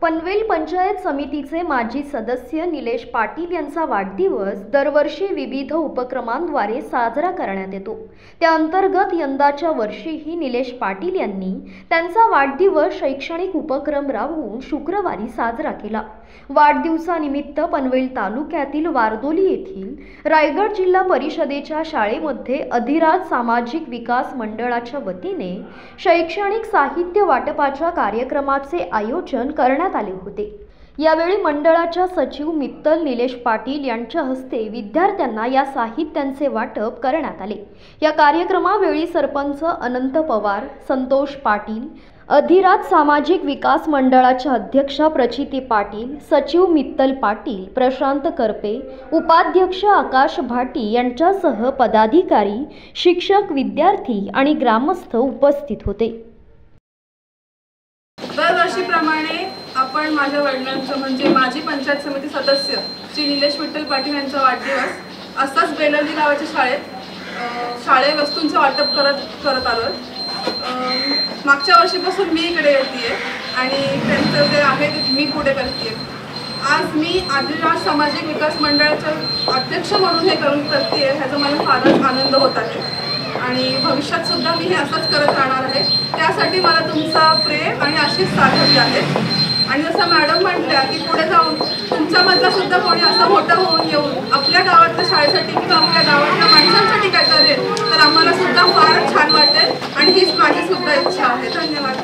पनवेल पंचायत समितीचे माजी सदस्य निलेश पाटील यांचा वाढदिवस दरवर्षी विविध उपक्रमांद्वारे साजरा करण्यात येतो। त्या अंतर्गत यंदाच्या वर्षीही निलेश पाटील यांनी त्यांचा वाढदिवस शैक्षणिक उपक्रम राबवून शुक्रवारी साजरा केला। वाढदिवसानिमित्त पनवेल तालुक्यातील वारदोली येथील रायगड जिल्हा परिषदेच्या शाळेमध्ये अधिराज सामाजिक विकास मंडळाच्या वतीने शैक्षणिक साहित्य वाटपाच्या कार्यक्रमाचे आयोजन करण्यात आले होते। यावेळी मंडळाच्या सचिव मित्तल निलेश पाटील यांच्या हस्ते विद्यार्थ्यांना या साहित्यांचे वाटप करण्यात आले। या कार्यक्रमावेळी सरपंच अनंत पवार, संतोष पाटील, अधिराज सामाजिक विकास मंडळाच्या अध्यक्षा प्रचिती पाटील, सचिव मित्तल पाटील, प्रशांत करपे, उपाध्यक्ष आकाश भाटी यांच्यासह पदाधिकारी, शिक्षक, विद्यार्थी आणि ग्रामस्थ उपस्थित होते। दरवर्षीप्रमाणे आपण माझ्या वडिलांचं म्हणजे माजी पंचायत समिती सदस्य श्री निलेश विठ्ठल पाटील यांचा वाढदिवस असाच बेलवली गावाच्या शाळे वस्तूंचे वाटप करत आलो। मागच्या वर्षीपासून मी इकडे येते आणि त्यांचं जे आहे ते मी पुढे करते। आज मी अधिराज सामाजिक विकास मंडळाच्या अध्यक्ष म्हणून हे करते, ह्याचा मला फारच आनंद होत आहे आणि भविष्यात सुद्धा मी हे असंच करत राहणार आहे। त्यासाठी मला तुमचा प्रेम आणि अशीच साथ हवी आहे। आणि जसं मॅडम म्हटल्या की पुढे जाऊन तुमच्यामधला सुद्धा कोणी असं मोठं होऊन येऊन आपल्या गावातल्या शाळेसाठी किंवा आपल्या गावातल्या माणसांसाठी काय करेल तर आम्हाला सुद्धा फार छान वाटेल आणि हीच माझी सुद्धा इच्छा आहे। धन्यवाद।